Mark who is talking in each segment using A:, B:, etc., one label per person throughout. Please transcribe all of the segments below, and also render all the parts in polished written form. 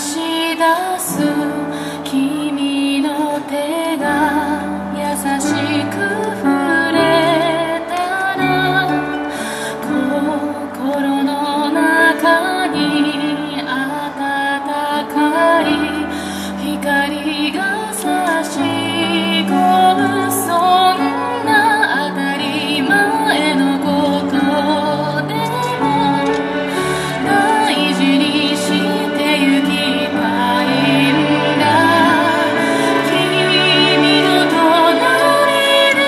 A: し出す君の手が優しく触れたら心の中に温かい光が差し込むそんな当たり前のことでも大事にしてゆきたいんだ君の隣で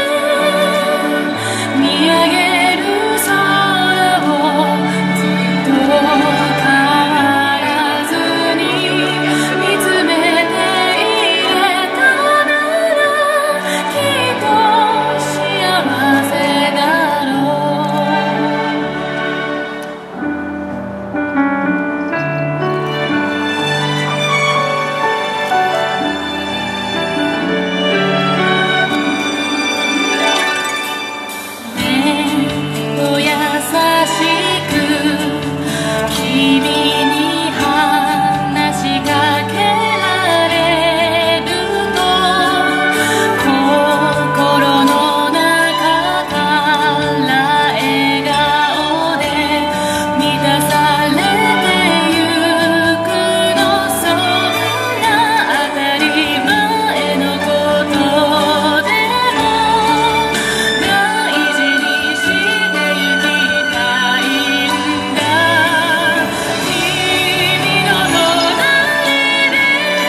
A: 見上げる空をずっと変わらずに見つめていれたならきっと幸せだろう優しく君に話しかけられると心の中から笑顔で満たされてゆくのそんな当たり前のことでも大事にしてゆきたいんだ君の隣で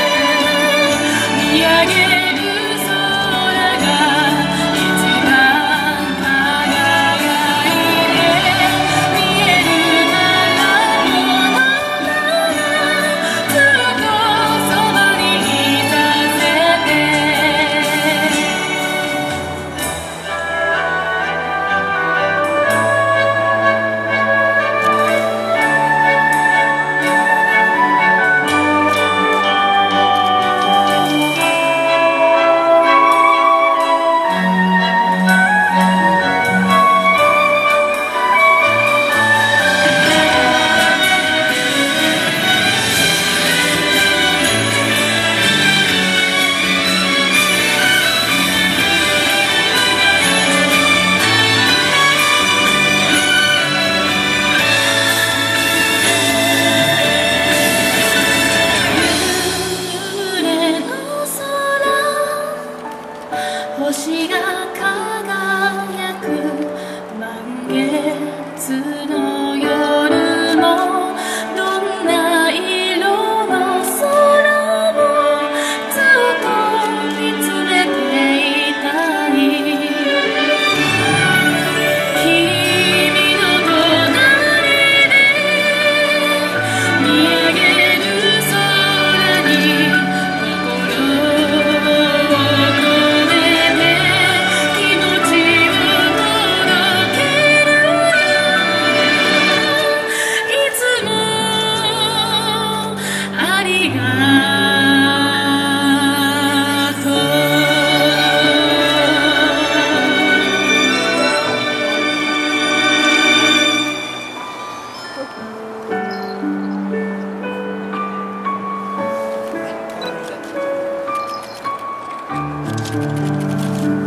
A: 見上げる空が一番輝いて見えるならこのままずっとそばにいさせて星が輝く満月の夜もどんな色の空もずっと見つめていたい君の隣で見上げる空に心を込め気持ちを届けるいつもありがとう